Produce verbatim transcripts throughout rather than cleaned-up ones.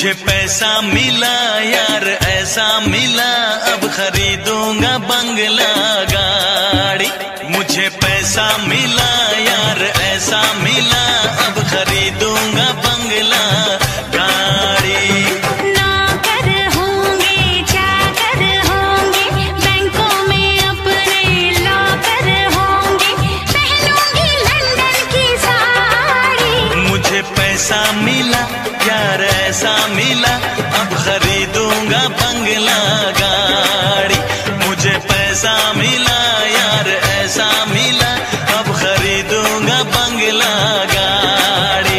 मुझे पैसा मिला यार ऐसा मिला, अब खरीदूंगा बंगला गाड़ी। मुझे पैसा मिला यार ऐसा मिला, अब खरीदूंगा बंगला गाड़ी। नौकर होंगे चाकर होंगे, बैंकों में अपने लॉकर होंगे, पहनूंगी लंदन की साड़ी। मुझे पैसा मिला यार ऐसा मिला, अब खरीदूंगा बंगला गाड़ी। मुझे पैसा मिला यार ऐसा मिला, अब खरीदूंगा बंगला गाड़ी।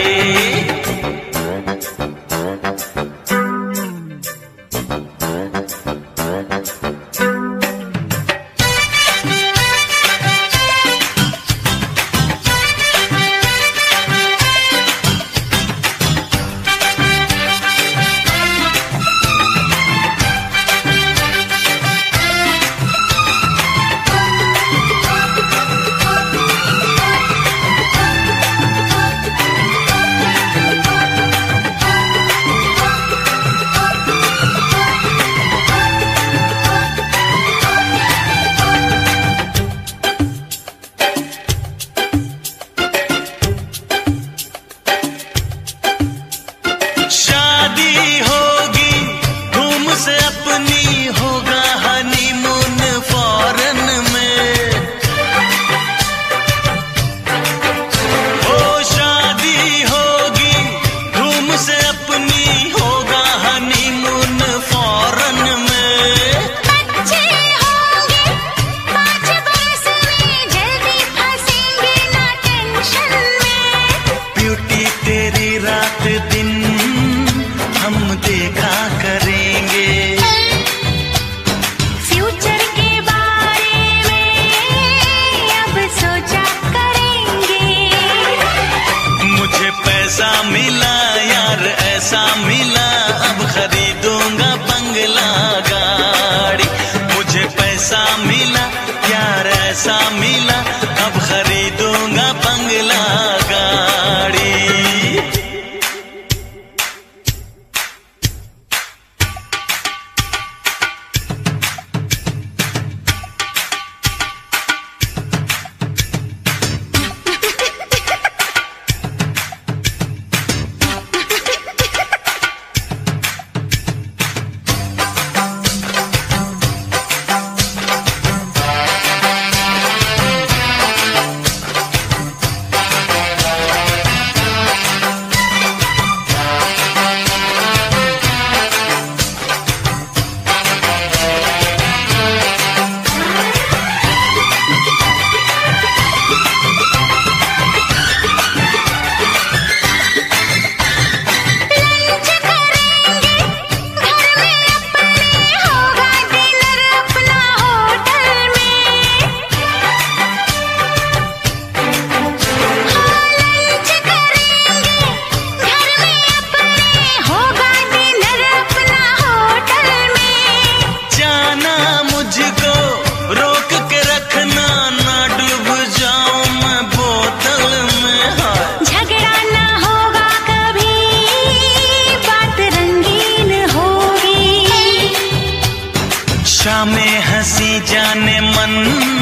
शामें हंसी जाने मन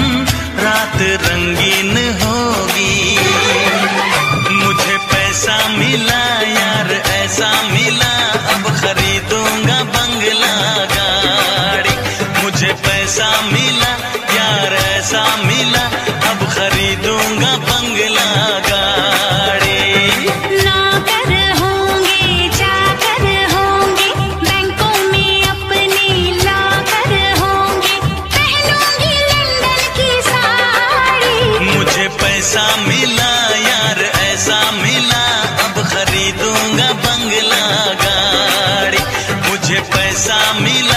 रात रंगीन होगी। मुझे पैसा मिला यार ऐसा मिला, अब खरीदूंगा बंगला गाड़ी। मुझे पैसा मिला यार ऐसा मिला, अब खरीदूंगा बंगला गाड़ी। नौकर होंगे चाकर होंगे, बैंकों में अपने लॉकर होंगे, पहनूंगी लंदन की साड़ी। मुझे पैसा मिला यार ऐसा मिला, अब खरीदूंगा बंगला गाड़ी। मुझे पैसा मिला